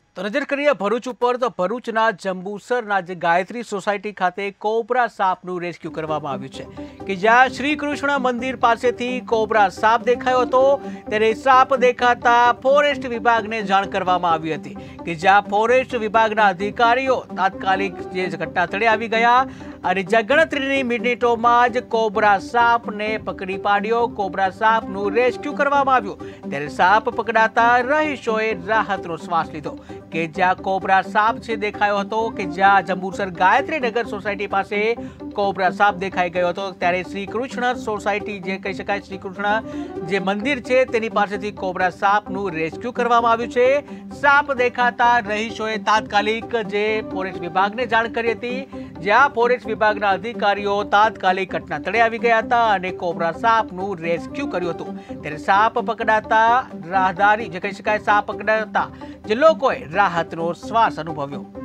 તો નજર કરીએ ભરૂચ ઉપર તો ભરૂચના જંબુસરના જે ગાયત્રી સોસાયટી ખાતે કોબરા સાપનું રેસ્ક્યુ કરવામાં આવ્યું છે કે જ્યાં શ્રી કૃષ્ણ મંદિર પાસેથી કોબરા સાપ દેખાયો હતો ત્યારે સાપ દેખાતા ફોરેસ્ટ વિભાગને જાણ કરવામાં આવી હતી કે જ્યાં ફોરેસ્ટ વિભાગના અધિકારીઓ તાત્કાલિક જે ઘટના સ્થળે આવી ગયા અને જ્યાં ગણતરીની મિનિટોમાં જ કોબરા સાપને પકડી પાડ્યો, કોબરા સાપનું રેસ્ક્યુ કરવામાં આવ્યું ત્યારે સાપ પકડાતા રહીશોએ રાહતનો શ્વાસ લીધો કે જ્યાં કોબરા સાપ છે દેખાયો હતો કે જ્યાં જંબુસર ગાયત્રી નગર સોસાયટી પાસે કોબરા સાપ દેખાઈ ગયો હતો ત્યારે શ્રી કૃષ્ણ સોસાયટી જે કહી શકાય શ્રી કૃષ્ણ જે મંદિર છે તેની પાસેથી કોબરા સાપનું રેસ્ક્યુ કરવામાં આવ્યું છે। સાપ દેખાતા રહીશોએ તાત્કાલિક જે ફોરેસ્ટ વિભાગને જાણ કરી હતી જ્યાં ફોરેસ્ટ વિભાગના અધિકારીઓ તાત્કાલિક ઘટના સ્થળે આવી ગયા હતા અને કોબરા સાપનું રેસ્ક્યુ કર્યું હતું ત્યારે સાપ પકડાતા રાહદારી જે કહી શકાય સાપ પકડાતા જે લોકોએ રાહતનો શ્વાસ અનુભવ્યો।